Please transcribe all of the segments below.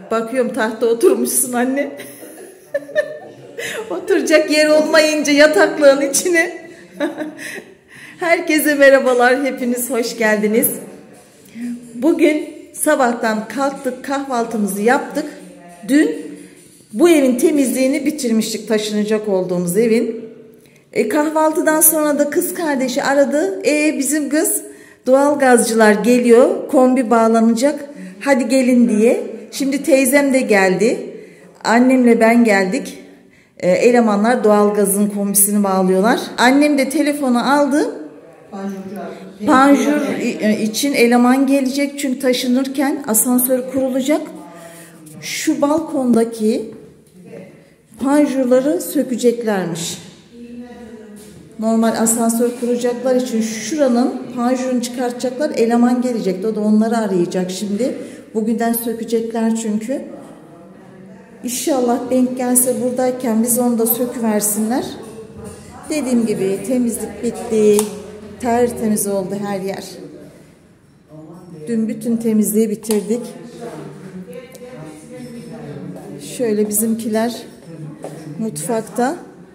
Bakıyorum tahta oturmuşsun anne. Oturacak yer olmayınca yataklığın içine. Herkese merhabalar, hepiniz hoş geldiniz. Bugün sabahtan kalktık, kahvaltımızı yaptık. Dün bu evin temizliğini bitirmiştik, taşınacak olduğumuz evin. Kahvaltıdan sonra da kız kardeşi aradı. Bizim kız doğalgazcılar geliyor, kombi bağlanacak, hadi gelin diye. Şimdi teyzem de geldi. Annemle ben geldik. Elemanlar doğalgazın kombisini bağlıyorlar. Annem de telefonu aldı. Panjur için eleman gelecek çünkü taşınırken asansör kurulacak. Şu balkondaki panjurları sökeceklermiş. Normal asansör kuracaklar için şuranın panjurunu çıkartacaklar. Eleman gelecekti. O da onları arayacak şimdi. Bugünden sökecekler çünkü. İnşallah denk gelse buradayken biz onu da söküversinler. Dediğim gibi temizlik bitti. Tertemiz oldu her yer. Dün bütün temizliği bitirdik. Şöyle bizimkiler mutfakta.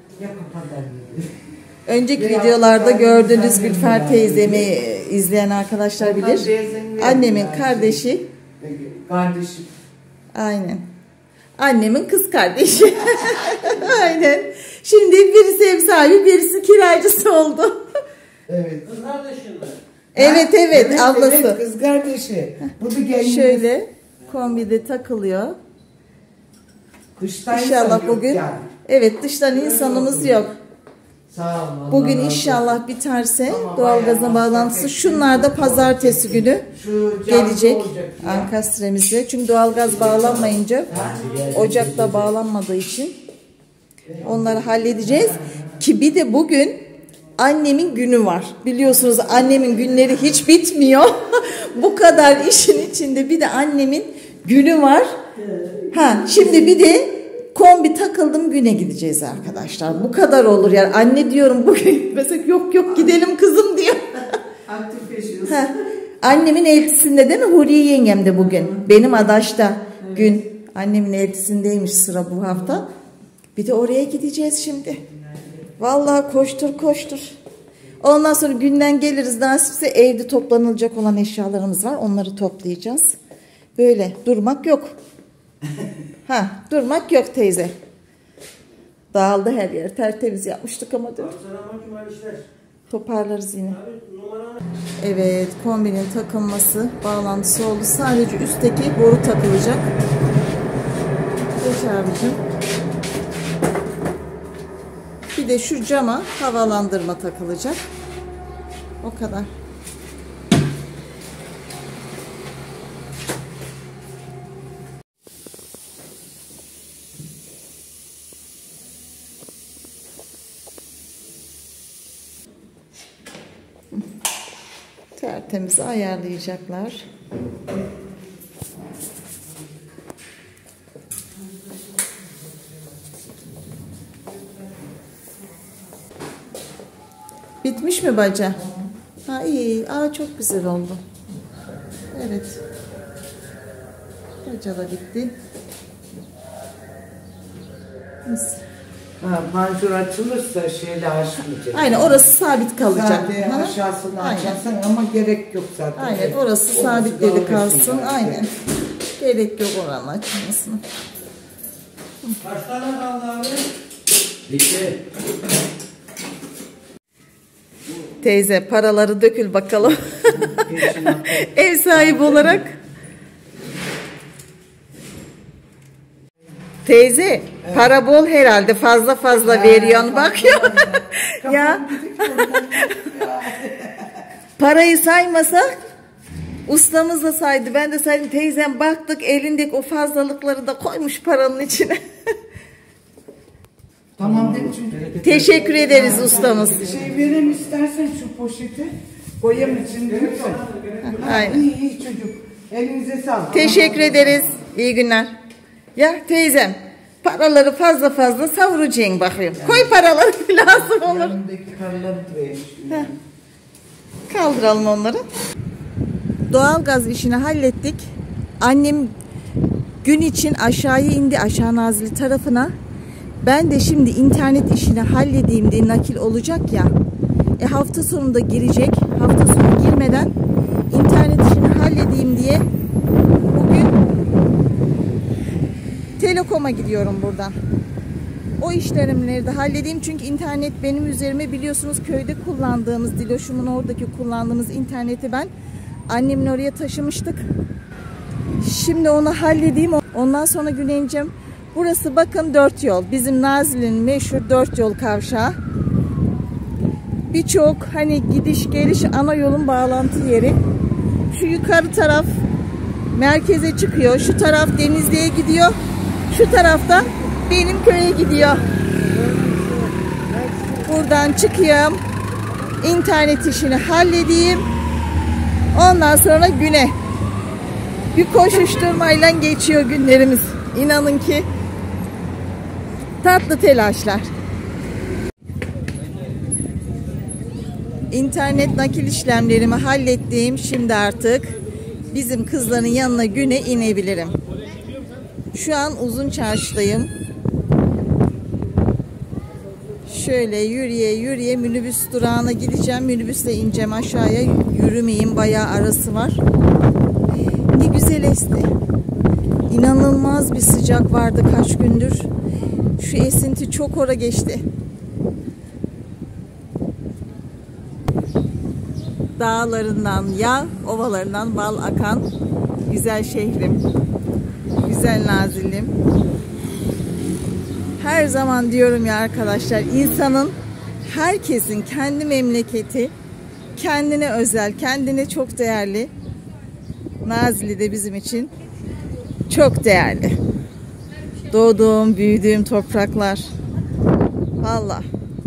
Önceki videolarda gördüğünüz Gülfer teyzemi izleyen arkadaşlar bilir. Annemin kardeşi. Kardeşim. Aynen. Annemin kız kardeşi. Aynen. Şimdi birisi ev sahibi, birisi kiracısı oldu. Evet. Kız kardeşin mi? Evet, ablası. Evet, kız kardeşi. Bu da gelin. Şöyle kombide takılıyor. Dıştan İnşallah bugün. yani. Evet, dıştan insanımız yok. Sağ olun. Bugün inşallah biterse doğalgazın bağlantısı. Şunlar da pazartesi günü gelecek ankastremizde. Çünkü doğalgaz bağlanmayınca, ocakta bağlanmadığı için onları halledeceğiz. Ki bir de bugün annemin günü var. Biliyorsunuz annemin günleri hiç bitmiyor. Bu kadar işin içinde bir de annemin günü var. Şimdi bir de kombi takıldım, güne gideceğiz arkadaşlar. Bu kadar olur yani. Anne diyorum bugün mesela yok gidelim kızım diyor. Aktifleşiyoruz. Annemin eltisinde değil mi? Huriye yengem de bugün. Benim adaşta gün. Annemin eltisindeymiş sıra bu hafta. Bir de oraya gideceğiz şimdi. Vallahi koştur. Ondan sonra günden geliriz. Nasipse evde toplanılacak olan eşyalarımız var. Onları toplayacağız. Böyle durmak yok. Durmak yok teyze. Dağıldı her yer. Tertemiz yapmıştık ama dün. Toparlarız yine. Evet, kombinin takılması, bağlantısı oldu. Sadece üstteki boru takılacak. Geç abicim. Bir de şu cama havalandırma takılacak. O kadar. Tertemiz ayarlayacaklar. Bitmiş mi baca? İyi. Çok güzel oldu. Evet. Baca da bitti. Panjur açılırsa şeyle açmayacak. Aynen, orası sabit kalacak. Zaten aşağısını açarsan ama gerek yok zaten. Aynen, orası sabitleri kalsın. Aynen. Gerek yok oranın açılmasına. Kaç tane kaldı abi? Bitti. Teyze paraları dökül bakalım. Ev sahibi olarak. Teyze para bol herhalde, fazla veriyorsun, bakıyor. Ya parayı saymasak ustamız da saydı, ben de saydım, teyzem baktık elindeki o fazlalıkları da koymuş paranın içine. Tamam değil mi çünkü? Teşekkür ederiz ustamız. Verem istersen şu poşeti koyayım içinde. Aynen. İyi çocuk. Elinize sağlık. Teşekkür ederiz. İyi günler. Ya teyzem paraları fazla savuracaksın bakıyorum. Koy paraları, lazım olur. Yanındaki paraları da Kaldıralım onları. Doğalgaz işini hallettik. Annem gün için aşağıya indi, aşağı Nazilli tarafına. Ben de şimdi internet işini halledeyim diye, nakil olacak ya. Hafta sonunda girecek. Hafta sonu girmeden internet işini halledeyim diye bugün Telekom'a gidiyorum buradan. O işlemleri de halledeyim çünkü internet benim üzerime, biliyorsunuz köyde kullandığımız, Diloş'umun oradaki kullandığımız interneti ben annemin oraya taşımıştık. Şimdi onu halledeyim. Ondan sonra güne ineceğim. Burası bakın 4 yol. Bizim Nazilli'nin meşhur 4 yol kavşağı. Birçok hani gidiş geliş ana yolun bağlantı yeri. Şu yukarı taraf merkeze çıkıyor. Şu taraf Denizli'ye gidiyor. Şu tarafta benim köye gidiyor. Buradan çıkayım. İnternet işini halledeyim. Ondan sonra güne. Bir koşuşturmayla geçiyor günlerimiz. İnanın ki tatlı telaşlar. İnternet nakil işlemlerimi hallettim. Şimdi artık bizim kızların yanına güne inebilirim. Şu an Uzun Çarşı'dayım. Şöyle yürüye yürüye minibüs durağına gideceğim. Minibüsle ineceğim aşağıya. Yürümeyeyim, bayağı arası var. Ne güzel esti. İnanılmaz bir sıcak vardı kaç gündür. Şu esinti çok ora geçti. Dağlarından yağ, ovalarından bal akan güzel şehrim. Güzel Nazillim. Her zaman diyorum ya arkadaşlar, insanın, herkesin kendi memleketi kendine özel, kendine çok değerli. Nazilli de bizim için çok değerli. Doğduğum, büyüdüğüm topraklar. Vallahi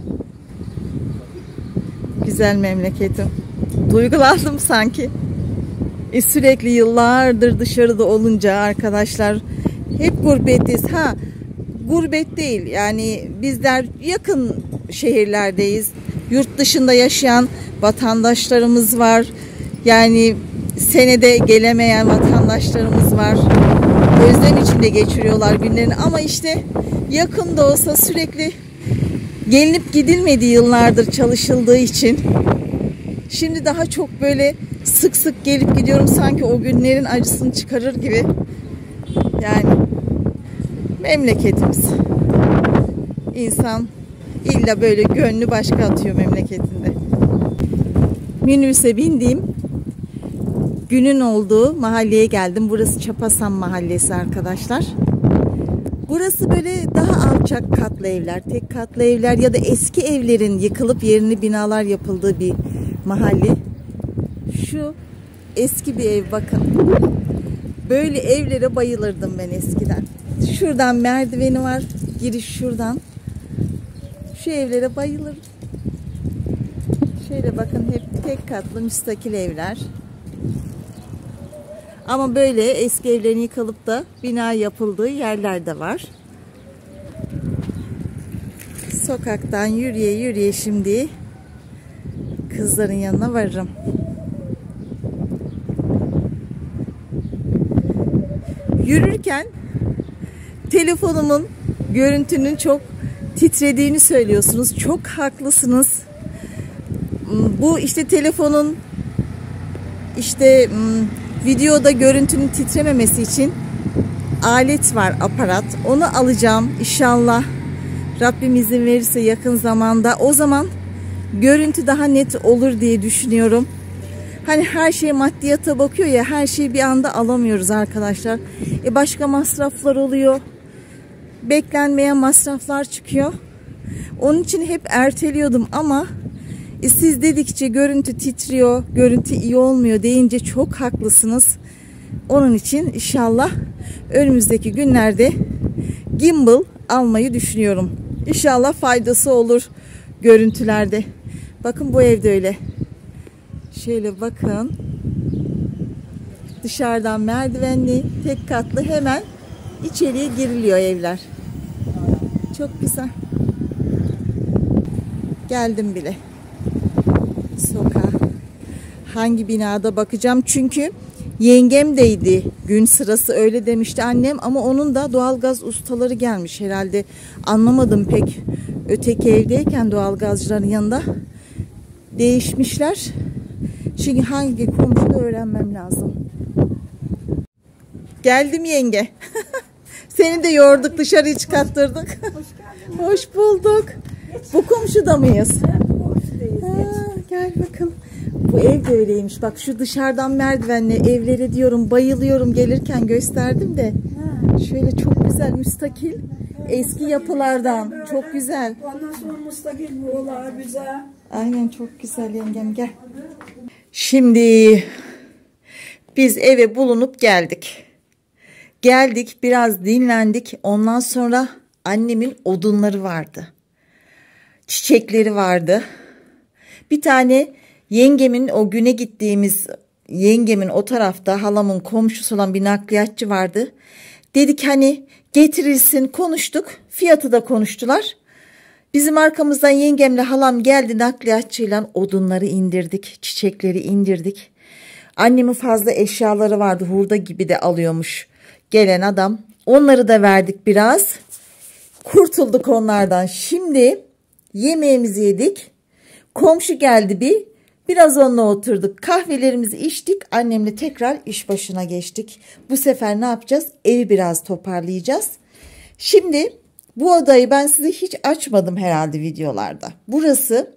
güzel memleketim. Duygulandım sanki. Sürekli yıllardır dışarıda olunca arkadaşlar, hep gurbetteyiz. Gurbet değil yani, bizler yakın şehirlerdeyiz. Yurt dışında yaşayan vatandaşlarımız var. Yani senede gelemeyen vatandaşlarımız var. Özlem içinde geçiriyorlar günlerini ama işte yakın da olsa sürekli gelinip gidilmediği yıllardır çalışıldığı için şimdi daha çok böyle sık sık gelip gidiyorum, sanki o günlerin acısını çıkarır gibi. Yani memleketimiz. İnsan illa böyle gönlü başka atıyor memleketinde. Minibüse bindiğim günün olduğu mahalleye geldim. Burası Çapasan Mahallesi arkadaşlar. Burası böyle daha alçak katlı evler, tek katlı evler ya da eski evlerin yıkılıp yerine binalar yapıldığı bir mahalle. Şu eski bir ev, bakın. Böyle evlere bayılırdım ben eskiden. Şuradan merdiveni var, giriş şuradan. Şu evlere bayılırım. Şöyle bakın, hep tek katlı müstakil evler. Ama böyle eski evlerin yıkılıp da bina yapıldığı yerler de var. Sokaktan yürüye yürüye şimdi kızların yanına varırım. Yürürken telefonumun görüntünün çok titrediğini söylüyorsunuz. Çok haklısınız. Bu işte telefonun işte videoda görüntünün titrememesi için alet var, aparat. Onu alacağım inşallah. Rabbim izin verirse yakın zamanda. O zaman görüntü daha net olur diye düşünüyorum. Hani her şey maddiyata bakıyor ya, her şeyi bir anda alamıyoruz arkadaşlar. Başka masraflar oluyor. Beklenmeyen masraflar çıkıyor. Onun için hep erteliyordum ama siz dedikçe görüntü titriyor, görüntü iyi olmuyor deyince çok haklısınız. Onun için inşallah önümüzdeki günlerde gimbal almayı düşünüyorum. İnşallah faydası olur görüntülerde. Bakın bu evde öyle. Şöyle bakın. Dışarıdan merdivenli, tek katlı, hemen içeriye giriliyor evler. Çok güzel. Geldim bile. Sokağa. Hangi binada bakacağım? Çünkü yengemdeydi gün sırası, öyle demişti annem, ama onun da doğalgaz ustaları gelmiş herhalde, anlamadım pek. Öteki evdeyken doğalgazcıların yanında değişmişler. Şimdi hangi komşuda öğrenmem lazım. Geldim yenge. Seni de yorduk, dışarı çıkarttırdık. Hoş geldin. Hoş bulduk. Bu komşuda mıyız? Gel bakalım. Bu ev de öyleymiş. Bak şu dışarıdan merdivenle evleri diyorum, bayılıyorum, gelirken gösterdim de. Şöyle çok güzel, müstakil. Eski yapılardan. Çok güzel. Ondan sonra müstakil bu olar güzel. Aynen, çok güzel yengem, gel. Şimdi biz eve bulunup geldik. Geldik, biraz dinlendik. Ondan sonra annemin odunları vardı. Çiçekleri vardı. Bir tane yengemin, o güne gittiğimiz yengemin o tarafta halamın komşusu olan bir nakliyatçı vardı. Dedik hani getirilsin, konuştuk. Fiyatı da konuştular. Bizim arkamızdan yengemle halam geldi, nakliyatçıyla odunları indirdik. Çiçekleri indirdik. Annemin fazla eşyaları vardı. Hurda gibi de alıyormuş gelen adam. Onları da verdik biraz. Kurtulduk onlardan. Şimdi yemeğimizi yedik. Komşu geldi biraz onunla oturduk. Kahvelerimizi içtik. Annemle tekrar iş başına geçtik. Bu sefer ne yapacağız? Evi biraz toparlayacağız. Şimdi bu odayı ben size hiç açmadım herhalde videolarda. Burası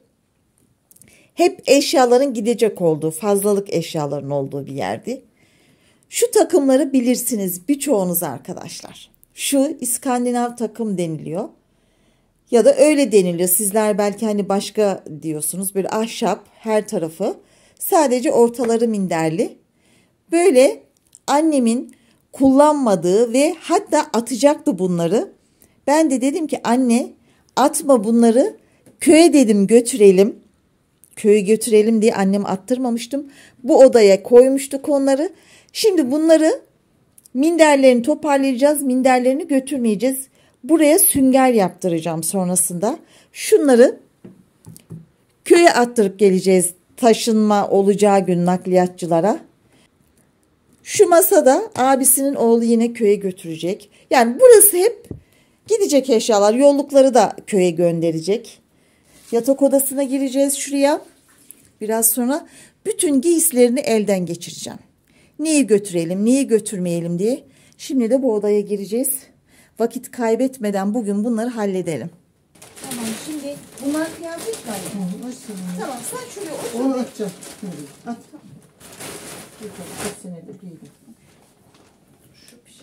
hep eşyaların gidecek olduğu, fazlalık eşyaların olduğu bir yerdi. Şu takımları bilirsiniz birçoğunuz arkadaşlar. Şu İskandinav takım deniliyor. Ya da öyle deniliyor. Sizler belki hani başka diyorsunuz. Böyle ahşap her tarafı. Sadece ortaları minderli. Böyle annemin kullanmadığı ve hatta atacaktı bunları. Ben de dedim ki anne atma bunları. Köye dedim götürelim. Köye götürelim diye annemi attırmamıştım. Bu odaya koymuştuk onları. Şimdi bunları minderlerini toparlayacağız. Minderlerini götürmeyeceğiz. Buraya sünger yaptıracağım sonrasında. Şunları köye attırıp geleceğiz. Taşınma olacağı gün nakliyatçılara. Şu masada abisinin oğlu yine köye götürecek. Yani burası hep gidecek eşyalar. Yollukları da köye gönderecek. Yatak odasına gireceğiz şuraya. Biraz sonra bütün giysilerini elden geçireceğim. Neyi götürelim, neyi götürmeyelim diye. Şimdi de bu odaya gireceğiz. Vakit kaybetmeden bugün bunları halledelim. Tamam, şimdi bunlar kıyafet mi anne? Tamam, sen şuraya otur. Onu atacağım. At. Kaç senedir giydim. Şu bir şey.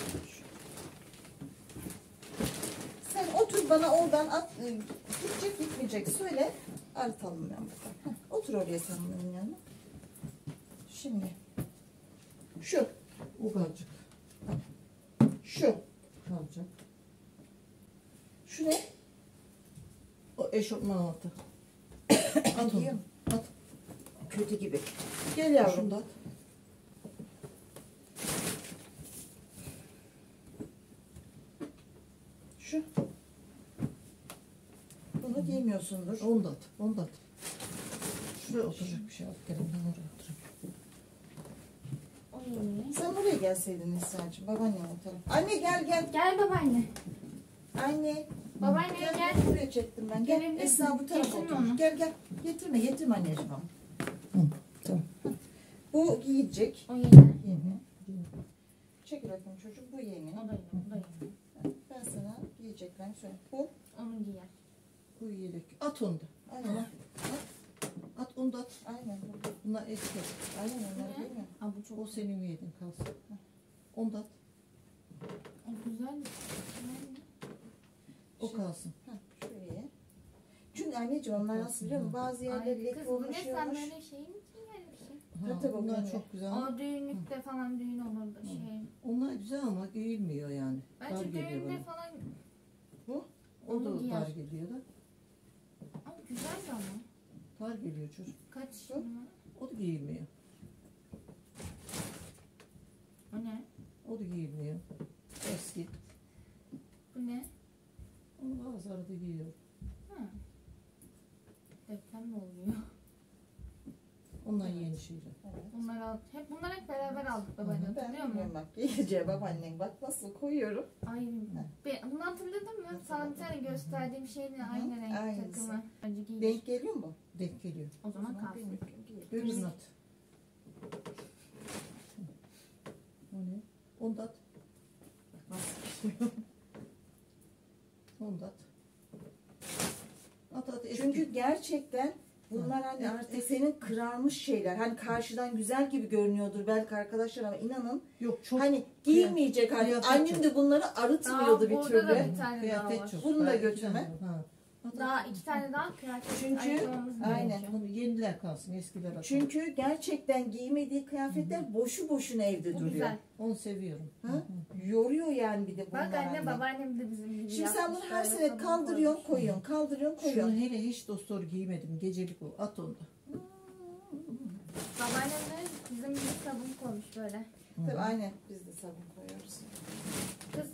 Sen otur, bana oradan at. Gidecek gitmeyecek söyle. Artalım ben bakalım. Otur oraya sen bunun yanına. Şimdi. Şu. O kalacak. Şu. Kalacak. Şu ne? O eşofman altı. At onu. At. Kötü gibi. Gel yavrum. Şunu da at. Şu. Bunu giymiyorsundur. Onu da at. Onu da at. Şuraya oturacak bir şey at. Gelin ben oraya oturayım. Sen buraya gelseydin Nisa'cığım. Babaannem o tarafa. Anne gel gel. Gel babaanne. Anne. Babaanne gel. Buraya çektim ben. Gel. Gelebilirsin. Esra bu tarafa Getirme otur. onu. Gel gel. Getirme anneciğim onu. Tamam. Bu giyecek. O yeni. Yeni. Çekil bakayım çocuğum. Bu yeni. O da yeni. O da yeni. Ben sana giyeceklerini söyle. Bu. Onu giyer. Bu yelek. At onu da. Aynen. At onu da at. Aynen. Bunlar eski. Aynen onları Ne? giymiyor. Ha bu çok O senin yedin kalsın. Onu da at. o güzel. O kalsın. Şuraya. Çünkü anneciğim onlar nasıl biliyor musun? Bazı yerler Ay leke kız bu olmuş ne sen yiyormuş. böyle şeyin için gelmişsin. Ha, tabii, bunlar bunlar çok güzel. O düğünlükte falan düğün olur da şey. Onlar güzel ama giyilmiyor yani. Dar Bence geliyor düğünde bana. falan. Bu? O Onu da giyer. dar geliyor da. Ama güzel de ama. Dar geliyor çocuk. Kaç numara? O da giyilmiyor. O ne? O da giyilmiyor. Eski. Bu ne? Onu bazıları da giyiyor. Ha. Deprem mi oluyor? Onlar yeni şeyler. Bunlar hep beraber Ütücüye babaannen bak nasıl koyuyorum. Ay, bunu hatırladın mı? Sana bir tane gösterdiğim şeyle aynı renk aynısı. takımı. Önce giymiş. Denk geliyor mu? Denk geliyor. O zaman kalsın. Gözünü at. O ne? Onu da at. Onu da at. At at. Çünkü gerçekten bunlar hani artık senin kırarmış şeyler. Hani karşıdan güzel gibi görünüyordur belki arkadaşlar ama inanın yok çok hani giymeyecek hali. kıyafet Annem çok. de bunları arıtmıyordu bir burada da türlü. bir tane daha kıyafet var. çok. Bunu da Daha iki götürme. tane var. Ha. At, Daha at. 2 tane daha kıyafet. Çünkü- ayakkabımız aynen. gerekiyor. Bunu yeniler kalsın, eskiler atalım. Çünkü gerçekten giymediği kıyafetler boşu boşuna evde Bu duruyor. güzel. Onu seviyorum. Ha? Yoruyor yani bir de bunlar. Bak anne anne. babaannem de bizim gibi Şimdi sen bunu yapmış, her böyle sene sabun kaldırıyorsun koymuş. koyuyorsun, kaldırıyorsun Şunu koyuyorsun. hele hiç dostor giymedim. Gecelik o. At onu da. Babaannem de bizim gibi sabun koymuş böyle. Tabii aynen biz de sabun koyuyoruz. Kız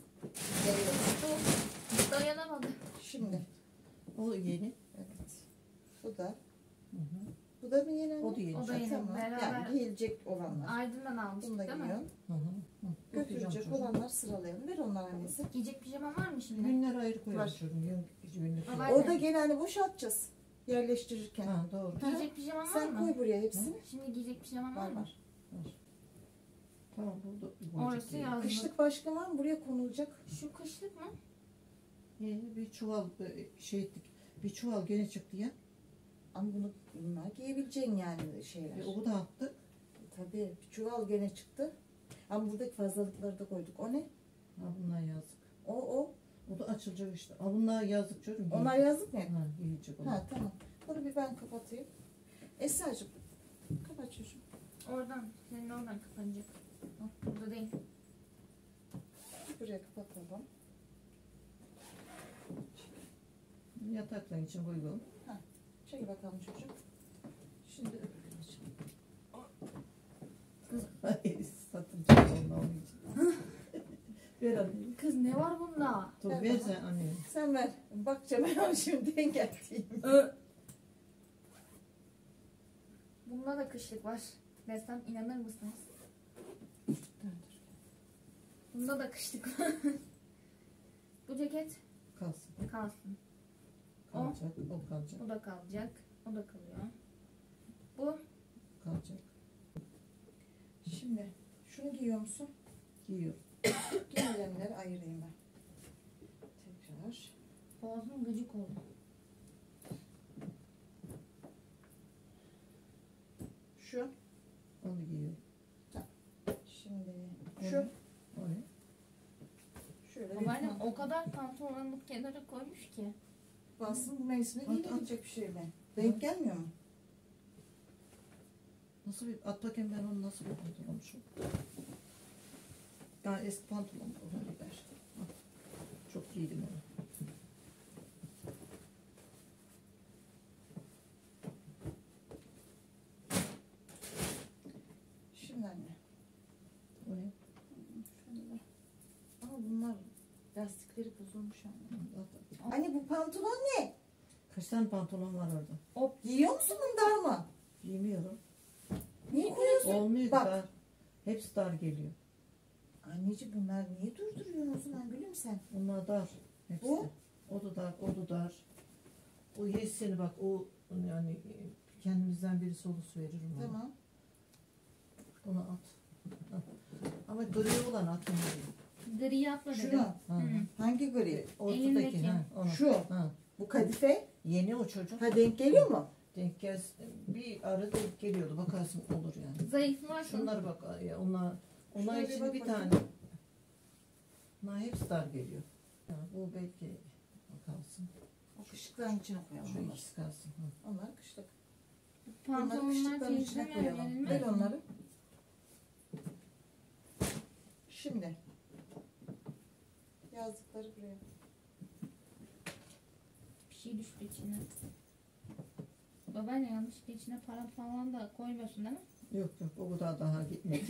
bu dayanamadı. Şimdi O yeni. evet. Bu da. Hı hı. Bu da mı yeni? O da yeni. O da yeni. Tamam. Beraber Yani giyilecek olanlar. Aydın'dan almıştık Bunu da değil mi? giyiyorsun. Hı hı. Hı. Götürecek Bakacağım olanlar sıralayalım. Ver onlar annesi. Giyecek pijama var mı şimdi? Günler ayrı koyarız Var. çocuğum. Günlük. Baba- Orada gene hani boşaltacağız. Yerleştirirken. Ha doğru. Giyecek pijama var Sen mı? koy buraya hepsini. Şimdi giyecek pijama var Var mı? var. Tamam burada. Orası yazlık. Kışlık başka var mı? Buraya konulacak. Şu kışlık mı? Bir çuval şey ettik. Bir çuval gene çıktı ya. Ama bunlar giyebileceğin yani şeyler. O da attık. Tabii bir çuval gene çıktı. Ama buradaki fazlalıkları da koyduk. O ne? Ha bunlar yazdık. O. O da açılacak işte. Ha bunlar yazdık çocuğum. Onlar yazdık mı? Ha yiyecek onlar. Ha tamam. Bunu bir ben kapatayım. Esra'cığım kapat çocuğum. Oradan. Senin oradan kapanacak. Burada değil. Buraya kapatalım. Yataklar için uygun. Çek bakalım çocuğum. Şimdi öbürünü açalım. Satılacak onlar onun için. Ver anne. Kız ne var bunda? Dur Ver ver bana. sen anne. Sen ver. Bakacağım ben şimdi engelteyim. Bunda da kışlık var. Desem inanır mısınız? Bunda da kışlık var. Bu ceket Kalsın. kalsın. Kalacak. O kalacak. O da kalacak. O da kalıyor. Bu Kalacak. Şimdi şunu giyiyor musun? Giyiyor. Giyilenleri ayırayım ben. Tekrar. boğazım gıcık oldu. Şu. Onu giyiyor. Şimdi O şu. ne? O ne? Şöyle bir Babaannem pantolon. o kadar pantolonu kenara koymuş ki. Bassın bu mevsime At, giyilebilecek bir şey mi? Denk gelmiyor mu? Nasıl bir at bakayım ben onu nasıl bir pantolonmuşum. Daha eski pantolon onu ver. Al. Çok giydim onu. Şimdi anne. O ne? Şöyle. Ama bunlar lastikleri bozulmuş anne. At, at. Anne bu pantolon ne? Kaç tane pantolon var orada? O giyiyor musun bunu dar mı? Giymiyorum. Niye koyuyorsun? Olmuyor Bak. dar. Hepsi dar geliyor. Anneciğim bunlar niye durduruyorsun o zaman gülüm sen? Bunlar dar. Hepsi. Bu? O da dar, o da dar. O hissini bak, o yani kendimizden birisi olursa veririm ona. Tamam. Onu at. At. Ama gri olan atma. Gri yapma dedim. Şunu. Ha. Hı. Hangi gri? Ortadaki Elindeki. ha. Onu. Şu. Ha. Bu kadife. Yeni o çocuk. Ha denk geliyor mu? Denk gel, bir ara denk geliyordu. Bakarsın olur yani. Zayıf mı? Şunlara bak ya, onlar Şuraya bir için bak bir bakayım. tane. Bunlar hepsi dar geliyor. Ha, bu belki kalsın. O kışlıkların içine koyalım. Şu onları. ikisi kalsın. Ha. Onlar kışlık. Bunları Pantolonlar kışlıkların içine temizlemiyor. koyalım. yenilmez Ver mi? onları. Şimdi. Yazdıkları buraya. Bir şey düştü içine. Babaanne yanlışlıkla içine para falan da koymuyorsun değil mi? Yok yok o kadar daha gitmedi.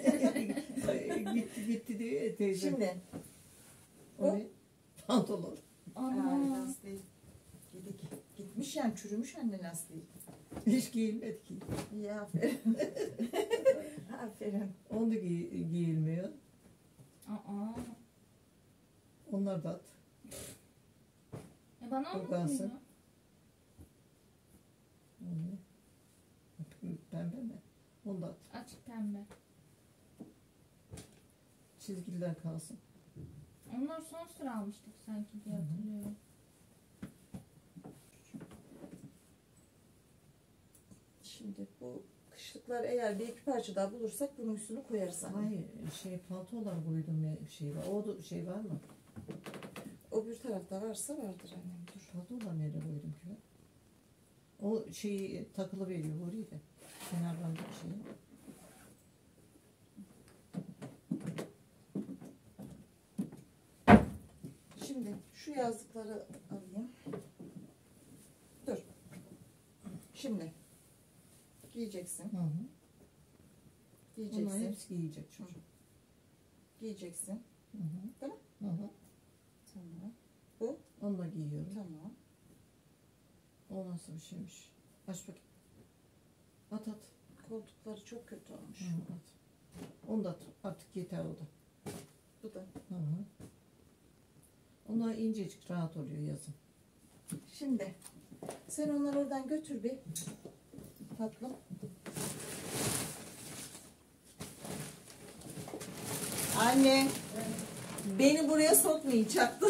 gitti diyor ya teyze. Şimdi. O ne? Pantolon. Ay, lastiği. Gitmiş yani çürümüş anne lastiği. Hiç giyilmedi ki. İyi aferin. Aferin. Onu da giyilmiyor. Aa. Onlar da at. Bana O olmuyor. kalsın. Pembe mi? Onu da at. Açık pembe. Çizgiler kalsın. Onlar son sıra almıştık sanki diye hatırlıyorum. Şimdi bu kışlıklar eğer bir iki parça daha bulursak bunun üstünü koyarız anne. Hayır, paltolar koydum ya şey var. O da şey var mı? O bir tarafta varsa vardır annem. Dur. Paltolar nereye koydum ki ben? O şeyi takılı veriyor oraya da. Kenardan bir şey. Şimdi şu yazdıkları alayım. Dur. Şimdi giyeceksin. Hı hı. Giyeceksin. Onlar hepsi giyecek çocuk. Giyeceksin. Hı hı. Değil mi? Hı hı. Tamam. Bu? Onu da giyiyorum. Tamam. O nasıl bir şeymiş? Aç bakayım. At at. Koltukları çok kötü olmuş. Hı, at. Onu da at. Artık yeter o da. Bu da. Hı hı. Onlar incecik rahat oluyor yazın. Şimdi sen onları oradan götür bir tatlım. Anne, beni buraya sokmayacaktın.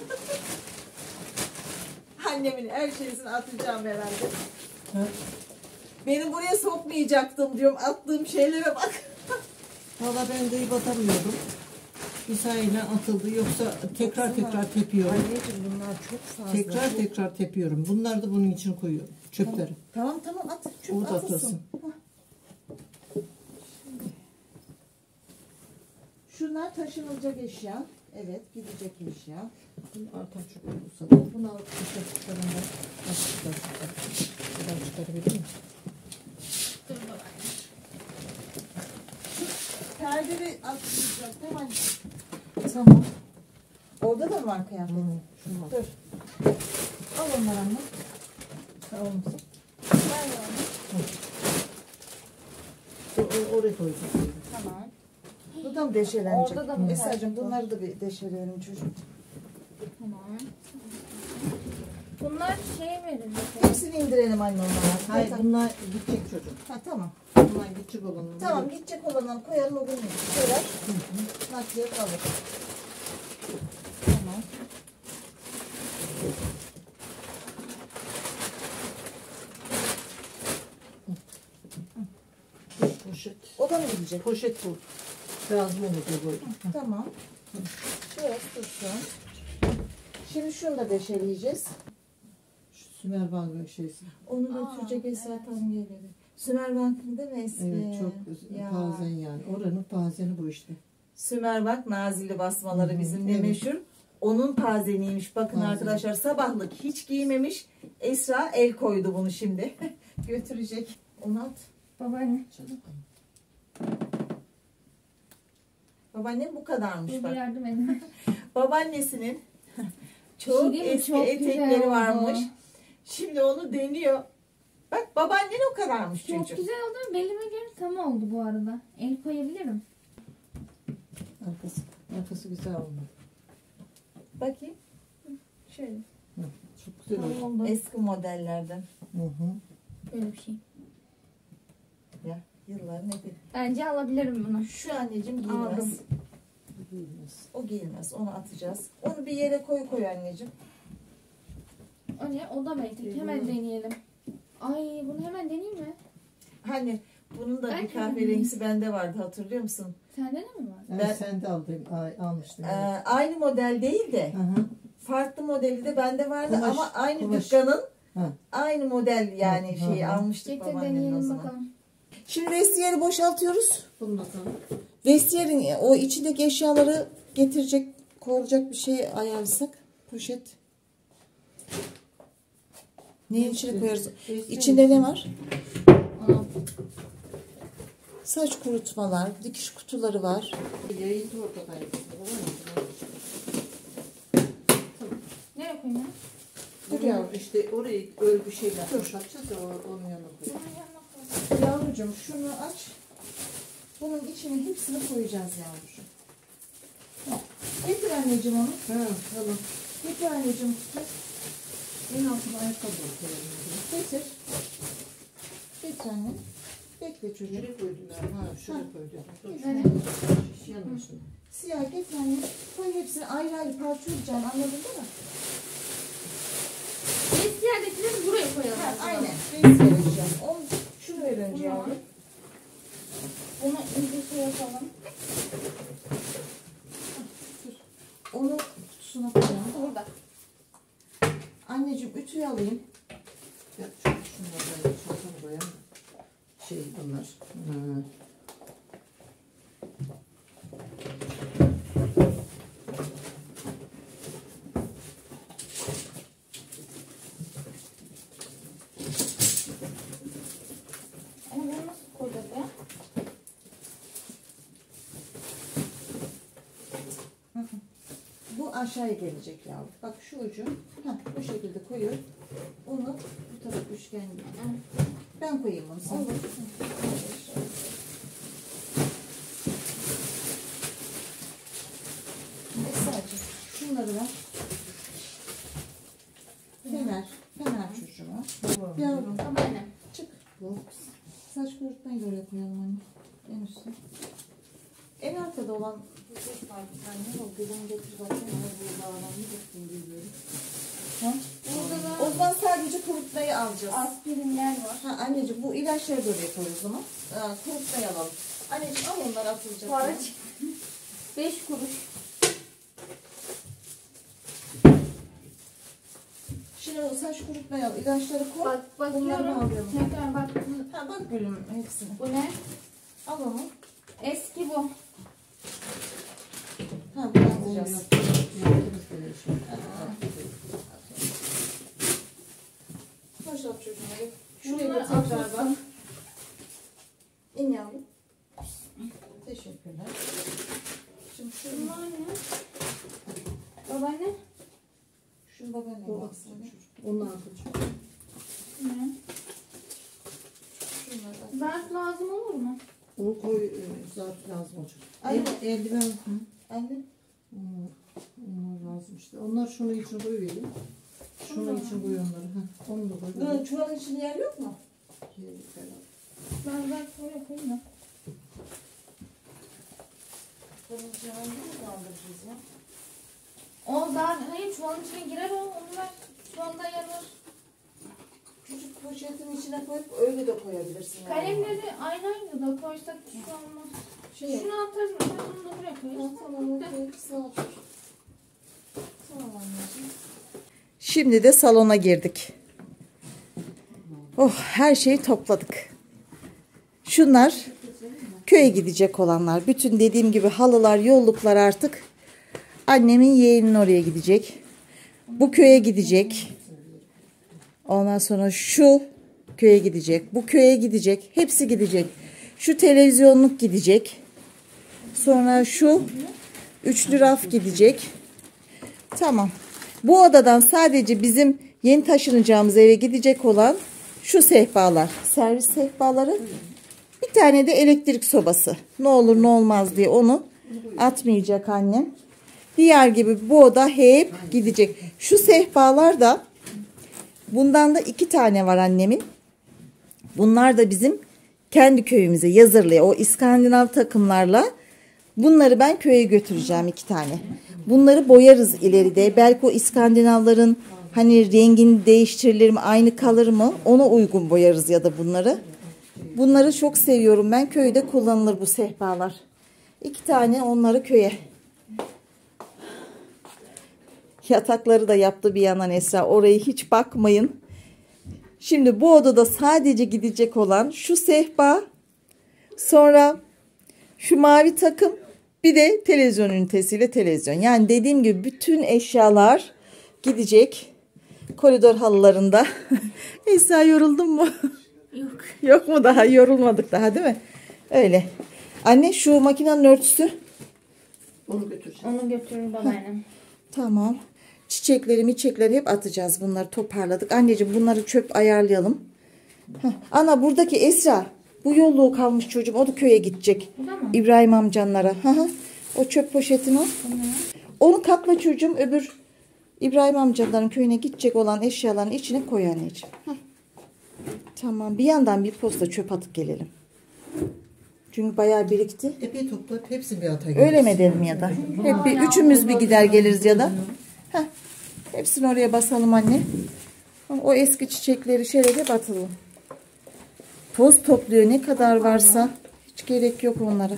Annemin her şeysini atacağım herhalde. Ha? Beni buraya sokmayacaktım diyorum. Attığım şeylere bak. Valla ben de batamıyordum. Bir sayıyla atıldı. Yoksa tekrar tepiyorum. Anneciğim bunlar çok fazla. Tekrar tepiyorum. Bunları da bunun için koyuyorum. Çöpleri. Tamam at. Çöp O da atılsın. atılsın. Şunlar taşınılacak eşya. Evet, gidecek eşya. Bunu artan çok olursa. Bunu alıp dışarıdan nasıl çıkartacağım? Buradan çıkarabilir miyim? Dur babaanne. Perdeli atlayacak değil mi anne? Tamam. Orada da mı var kıyafet? Şunu al. Dur. Al onları anne. Sağ olun. Ver onu. Oraya koyacağım. Tamam. Bu da mı deşelenecek? Orada da mı Esra'cığım perde var? bunları da bir deşeleyelim çocuk. Tamam. Bunlar şey verilecek. Hepsini indirelim anne onlara. Hayır Tamam. bunlar gidecek çocuk. Ha, tamam. Bunlar gidecek olanı. Tamam gidecek olanı koyalım o gün koyar. Nakliye kalır. Tamam. Poşet. O da mı gidecek? Poşet bu. Lazım olur diye koydum. Tamam. Şurası dursun. Şimdi şunu da deşeleyeceğiz. Şu Sümerbank şeysi. Onu Aa, götürecek Esra evet. tam yerleri. Sümerbank'ın değil mi eski? Evet çok Ya. pazen yani. Oranın pazeni bu işte. Sümerbank nazilli basmaları Hı hı, bizim ne evet. meşhur. Onun pazeniymiş. Bakın Pazen. arkadaşlar sabahlık hiç giymemiş. Esra el koydu bunu şimdi. Götürecek. Onu at. Babaanne. Babaannem bu kadarmış Dur bak. bir yardım edin. Babaannesinin çok Şey değil mi? eski Çok etekleri güzel oldu. varmış. Şimdi onu deniyor. Bak babaannen o kadarmış Çok çocuk. güzel oldu. Belime göre tam oldu bu arada. El koyabilirim. Arkası güzel oldu. Bakayım. Şöyle. Hı, çok güzel oldu. Tam oldu. Eski modellerden. Hı hı. Böyle bir şey. Ya yıllar ne dedi. Bence alabilirim bunu. Şu anneciğim giyilmez. Aldım. Bilmez. O giyilmez. Onu atacağız. Onu bir yere koy anneciğim. O ne? O da mı etek? Hemen deneyelim. Ay bunu hemen deneyeyim mi? Hani bunun da Ben bir kahverengisi bende vardı hatırlıyor musun? Sende de mi var? Evet, sen de almıştın. Evet. Aynı model değil de Hı hı. farklı modeli de bende vardı Kumaş, ama aynı kumaş. dükkanın Ha. aynı model yani Hı, hı, şeyi hı. almıştık Getir babaannemin o deneyelim zaman. bakalım. Şimdi vestiyeri boşaltıyoruz. Bunu da sana. Vestiyerin o içindeki eşyaları getirecek, koyulacak bir şey ayarlasak. Poşet. Neyin içine koyarız? İçinde ne var? Aa, Saç kurutmalar, dikiş kutuları var. Yayıntı ortadaydı. nereye koyayım ya? Dur ya işte orayı örgü şeyler boşaltacağız ya onun yanına koy. Yavrucuğum şunu aç. Bunun içine hepsini koyacağız yavrucuğum. Getir anneciğim onu. Ha, tamam. Getir anneciğim kutu. En altına ayakkabı koyalım. Getir. Getir anne. Bekle çocuğum. Nereye koydum ben? Ha, şuraya koydum. Evet. Şiş yanmasın. Siyah getir anne. Koy hepsini ayrı ayrı parçalayacağım. Anladın değil mi? Eski yerdekileri buraya koyalım. Ha, aynen. Reis vereceğim. Onu şunu ver önce yavrum. Bunu ince şey yapalım. Onu kutusuna koyalım. Burada. Anneciğim ütüyü alayım. Ya şunlardan çantamı koyalım. Şey bunlar. Ha. Ama bunu nasıl koyacağız ya? Bu aşağıya gelecek yavrum. Bak şu ucu. Bu şekilde koyuyor. Onu bu taraf üçgen gibi. Ben koyayım onu sana. Olur. Esra'cığım şunları ver. Fener. Fener çocuğuma. Yavrum Tamam anne. çık. Saç kurutmayı da oraya koyalım anne. En üstte. En arkada olan anne o gülüm getir bakayım. Ha? Burada da O zaman sadece kurutmayı alacağız. aspirinler var. Ha anneciğim bu ilaçları da oraya koy o zaman. Kurutmayı alalım. Anneciğim al onları atılacak. Para 5 kuruş. Şimdi o saç kurutmayı al. İlaçları koy. Bak Bunları mı bakıyorum. alıyorum? Tekrar bak. Ha bak gülüm hepsini. Bu ne? Al onu. Eski bu. Ha bunu atacağız. Boşalt çocuğum. Şuraya Bunlar da tekrar bak. atılsın. İn yavrum. Teşekkürler. Şimdi şunu, Bunlar ne? Babaanne? şunu babaanneye O baksana. Onlar atacak. Ne? Şunları da. Zarf lazım olur mu? Onu koy, zarf lazım olacak. Anne. Eldiven. Anne. Onlar lazım işte. Onlar şunun için koyuverelim. Şunun için koy onları. Ha, onu da koy. Bunun çuvalın içinde yer yok mu? Ben zarf oraya koyayım da. Bunun içine hangi mi kaldıracağız ya? O zarf, hayır çuvalın içine girer o. Onu ver. Çuvalda yer var. Küçük poşetin içine koyup öyle de koyabilirsin. yani. Kalemleri aynı aynı da koysak hiç olmaz. Şey, Şunu atarız mı? Bunu da buraya ha, koyarız. tamam, okey. Sağ ol. Sağ ol anneciğim. Şimdi de salona girdik. Oh, her şeyi topladık. Şunlar köye gidecek olanlar. Bütün dediğim gibi halılar, yolluklar artık annemin yeğeninin oraya gidecek. Bu köye gidecek. Ondan sonra şu köye gidecek. Bu köye gidecek. Hepsi gidecek. Şu televizyonluk gidecek. Sonra şu üçlü raf gidecek. Tamam. Bu odadan sadece bizim yeni taşınacağımız eve gidecek olan şu sehpalar. Servis sehpaları. Bir tane de elektrik sobası. Ne olur ne olmaz diye onu atmayacak annem. Diğer gibi bu oda hep gidecek. Şu sehpalar da bundan da 2 tane var annemin. Bunlar da bizim kendi köyümüze Yazırlı'ya o İskandinav takımlarla bunları ben köye götüreceğim 2 tane. Bunları boyarız ileride. Belki o İskandinavların hani rengini değiştirilir mi, aynı kalır mı? Ona uygun boyarız ya da bunları. Bunları çok seviyorum ben. Köyde kullanılır bu sehpalar. 2 tane onları köye. Yatakları da yaptı bir yandan Esra. Orayı hiç bakmayın. Şimdi bu odada sadece gidecek olan şu sehpa, sonra şu mavi takım, bir de televizyon ünitesiyle televizyon. Yani dediğim gibi bütün eşyalar gidecek koridor halılarında. Esra yoruldun mu? Yok. Yok mu daha? Yorulmadık daha değil mi? Öyle. Anne şu makinenin örtüsü. Onu götüreceğim. Onu götürür babaannem. Tamam. Çiçekleri hep atacağız. Bunları toparladık. Anneciğim bunları çöp ayarlayalım. Heh. Ana buradaki Esra. Bu yolluğu kalmış çocuğum. O da köye gidecek. Bu da mı? İbrahim amcanlara. Hı hı. O çöp poşetini al. Onu katla çocuğum, öbür İbrahim amcaların köyüne gidecek olan eşyaların içine koy anneciğim. Heh. Tamam, bir yandan bir posta çöp atıp gelelim. Çünkü bayağı birikti. Epey toplayıp hepsini bir ata Öyle mi edelim ya da? Hep bir üçümüz bir gider geliriz ya da. Heh. Hepsini oraya basalım anne. O eski çiçekleri şöyle batalım. Toz topluyor ne kadar varsa. Hiç gerek yok onlara.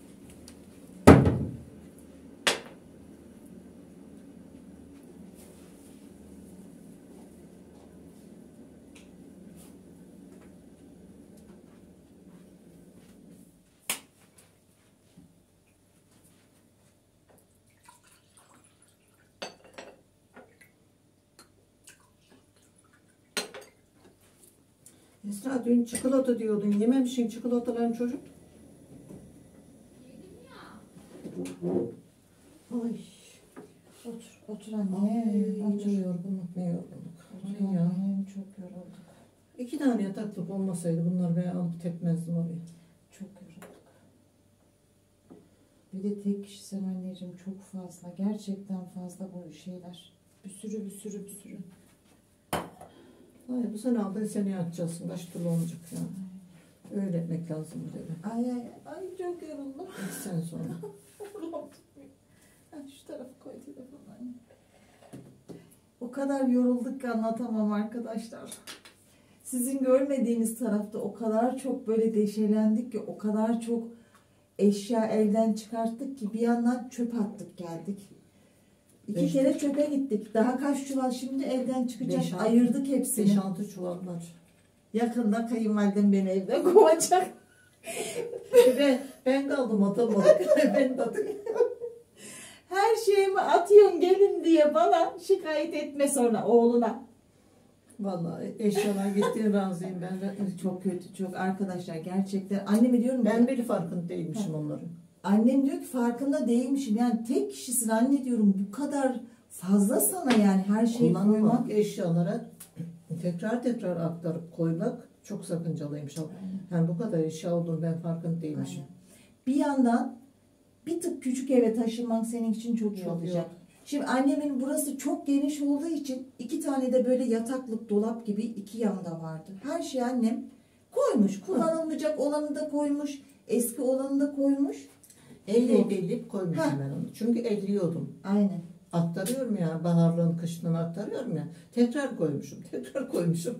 Esra dün çikolata diyordun. Yememişsin çikolatalarını çocuk. Ay. Otur anne. Ne yorgunluk, ne yorgunluk. Otur Ay ya. annem, çok yorulduk. 2 tane yataklık olmasaydı bunları ben alıp tepmezdim oraya. Çok yorulduk. Bir de tek kişisel anneciğim, çok fazla. Gerçekten fazla bu şeyler. Bir sürü. Ay, bu sene aldın seneye atacaksın. Kaç türlü olacak ya. Öyle etmek lazım dedi. Ay çok yoruldum. 2 sene sonra. Şu tarafa koy telefonu anne. O kadar yorulduk ki anlatamam arkadaşlar. Sizin görmediğiniz tarafta o kadar çok böyle deşelendik ki, o kadar çok eşya elden çıkarttık ki bir yandan çöp attık geldik. 2 kere çöpe gittik. Daha kaç çuval şimdi elden çıkacak. Ayırdık hepsini. 5-6 çuvallar. Yakında kayınvalidem beni evden kovacak. ben kaldım atamadım. Ben de atayım. Her şeyimi atıyorsun gelin diye bana şikayet etme sonra oğluna. Vallahi eşyalar gittiğine razıyım ben. Çok kötü, çok arkadaşlar gerçekten. Anneme diyorum Ben bile farkında değilmişim onların. Annem diyor ki farkında değilmişim. Yani tek kişisin anne diyorum. Bu kadar fazla sana yani her şeyi koymak. Kullanılmak eşyalara tekrar aktarıp koymak çok sakıncalıymış. Yani bu kadar eşya olduğunu ben farkında değilmişim. Aynen. Bir yandan bir tık küçük eve taşınmak senin için çok iyi olacak. Şimdi annemin burası çok geniş olduğu için 2 tane de böyle yataklık dolap gibi 2 yanında vardı. Her şey annem koymuş. Kullanılmayacak olanı da koymuş. Eski olanı da koymuş. Elleyip koymuşum ben onu. Çünkü elliyordum. Aynen. Aktarıyorum ya. Baharlığın kışlığını aktarıyorum ya. Tekrar koymuşum.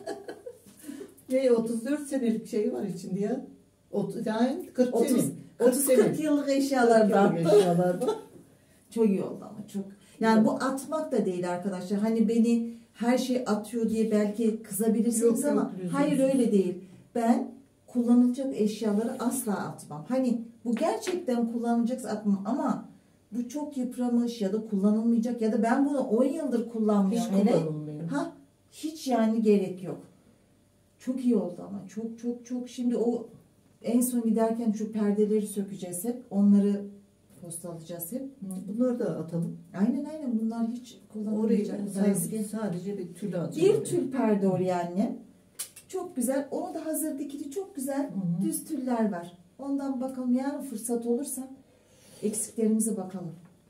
Ne 34 senelik şey var içinde ya. Yani 40 senelik. 30-40 yıllık eşyalar da attı. Eşyalar var. Çok iyi oldu ama çok. Yani bu atmak da değil arkadaşlar. Hani beni her şey atıyor diye belki kızabilirsiniz Yok, ama hayır öyle değil. Ben kullanılacak eşyaları asla atmam. Hani bu gerçekten kullanılacaksa atmam ama bu çok yıpramış ya da kullanılmayacak ya da ben bunu 10 yıldır kullanmıyorum. Hiç kullanılmıyor. Hiç yani gerek yok. Çok iyi oldu ama çok. Şimdi o en son giderken şu perdeleri sökeceğiz hep. Onları postalayacağız hep. Bunları da atalım. Aynen bunlar hiç kullanılmayacak. Oraya sadece bir tül atacağım. Bir tül perde oraya annem. Çok güzel. Onu da hazır dikili çok güzel düz tüller var. Ondan bakalım yarın fırsat olursa eksiklerimize bakalım.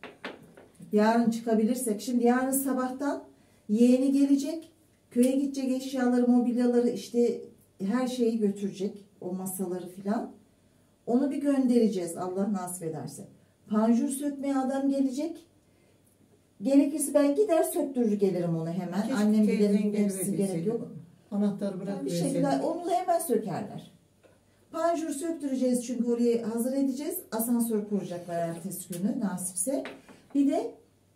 Yarın çıkabilirsek. Şimdi yarın sabahtan yeğeni gelecek. Köye gidecek eşyaları, mobilyaları işte her şeyi götürecek. O masaları filan. Onu bir göndereceğiz Allah nasip ederse. Panjur sökmeye adam gelecek. Gerekirse ben gider söktürür gelirim onu hemen. Keşke Annem teyzenin gidelim gerek yok. Anahtarı bırak. Bir şekilde onu hemen sökerler. Panjur söktüreceğiz çünkü orayı hazır edeceğiz. Asansör kuracaklar ertesi günü nasipse. Bir de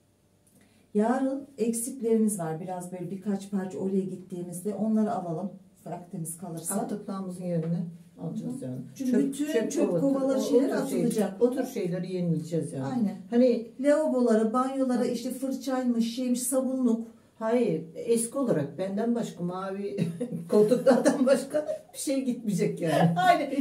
yarın eksiklerimiz var. Biraz böyle birkaç parça oraya gittiğimizde onları alalım. Vaktimiz kalırsa. Attıklarımızın yerine alacağız yani. Çünkü bütün çöp kovaları şeyler atılacak. O tür şeyleri yenileyeceğiz yani. Aynen. Hani lavabolara, banyolara işte fırçaymış, şeymiş, sabunluk. hayır eski olarak benden başka mavi koltuklardan başka bir şey gitmeyecek yani. Aynen.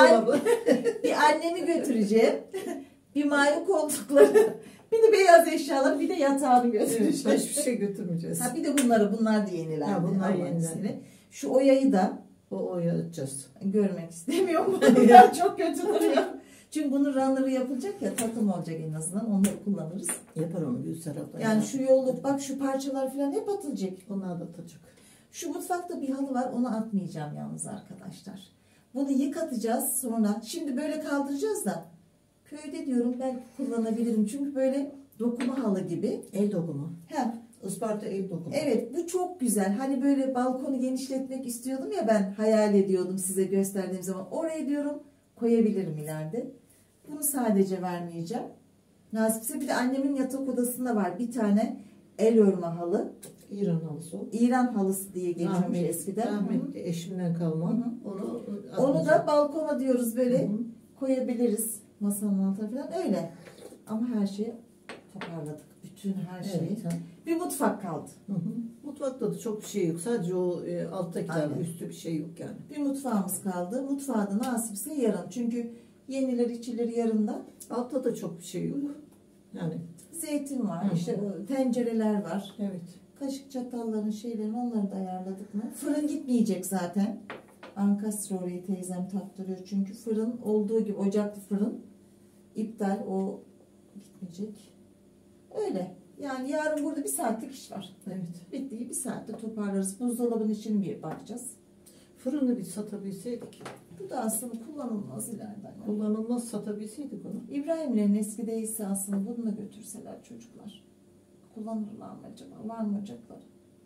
Bir annemi götüreceğim. Bir mavi koltukları. Bir de beyaz eşyalar, bir de yatağını götüreceğim. Evet, hiçbir şey götürmeyeceğiz. Ha bir de bunlar da yenilendi. Ha, bunlar Allah'ın yenilendi. izniyle. Şu oyayı da O yatacağız. görmek istemiyorum. Ya çok kötü duruyor. Çünkü bunun runner'ı yapılacak ya, takım olacak en azından. Onları kullanırız. Yapar onu bir taraftan. Yani şu yolluk bak, şu parçalar falan hep atılacak. Onlar da atacak. Şu mutfakta bir halı var, onu atmayacağım yalnız arkadaşlar. Bunu yıkatacağız sonra. Şimdi böyle kaldıracağız da köyde diyorum belki kullanabilirim. Çünkü böyle dokuma halı gibi. El dokumu. He, Isparta el dokumu. evet, bu çok güzel. Hani böyle balkonu genişletmek istiyordum ya, ben hayal ediyordum size gösterdiğim zaman. Oraya diyorum koyabilirim ileride. Bunu sadece vermeyeceğim. Nasipse bir de annemin yatak odasında var bir tane el örme halı. İran halısı o. İran halısı diye geçiyormuş eskiden. Rahmetli eşimden kalma. Hı hı. Onu Onu da balkona diyoruz böyle Hı hı. koyabiliriz. Masanın altına falan öyle. Ama her şeyi toparladık. Bütün her şeyi. Evet, ha. Bir mutfak kaldı. Hı hı. Mutfakta da çok bir şey yok. Sadece o alttakiler, Aynen. üstü bir şey yok yani. Bir mutfağımız kaldı. Mutfağı da nasipse yarın. Çünkü yeniler içileri yarında. Altta da çok bir şey yok. Yani Zeytin var. Hı hı. İşte tencereler var. evet. Kaşık çatalların şeylerini, onları da ayarladık mı? Fırın gitmeyecek zaten. Ankastre orayı teyzem taktırıyor. Çünkü fırın olduğu gibi ocaklı fırın iptal, o gitmeyecek. Öyle. Yani yarın burada bir saatlik iş var. Evet. Bittiği bir saatte toparlarız. Buzdolabının için bir bakacağız. Fırını bir satabilseydik. Bu da aslında kullanılmaz ileriden. Yani. Kullanılmaz satabilseydik onu. İbrahimlerin eski değilse aslında bunu da götürseler çocuklar. Kullanırlar mı acaba? Var mı ocaklar?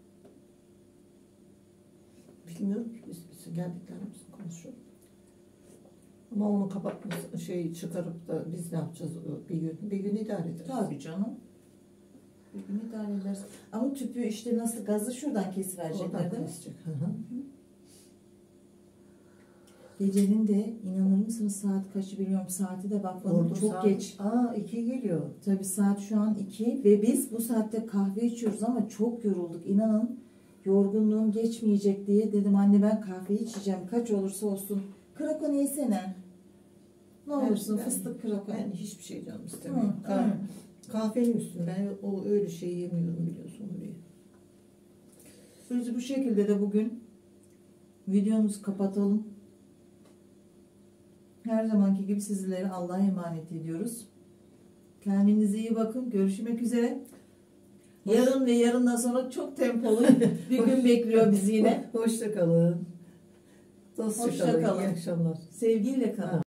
Bilmiyorum ki biz geldiklerimizi konuşuyoruz. Ama onu kapatması, çıkarıp da biz ne yapacağız bir gün idare ederiz. Tabii canım. Bir gün idare ederiz. Ama tüpü işte nasıl, gazı şuradan kesiverecekler Oradan değil mi? kesecek. Hı hı. Gecenin de inanır mısınız saat kaçı biliyorum, saati de bakmadım, Orada çok saat- geç. 2 geliyor. Tabii saat şu an 2 ve biz bu saatte kahve içiyoruz ama çok yorulduk. İnanın yorgunluğum geçmeyecek diye dedim anne ben kahve içeceğim kaç olursa olsun. Krakon yesene. Ne olursun fıstık krakon. Ben hiçbir şey canım istemiyorum. Hı, hı. Kahvenin üstüne ben o öyle şey yemiyorum biliyorsun orayı. Biz bu şekilde de bugün videomuzu kapatalım. Her zamanki gibi sizlere Allah'a emanet ediyoruz. Kendinize iyi bakın. Görüşmek üzere. Yarın ve yarından sonra çok tempolu bir gün bekliyor bizi yine. Hoşça kalın. Dostça Hoşça kalın. kalın. İyi akşamlar. Sevgiyle kalın.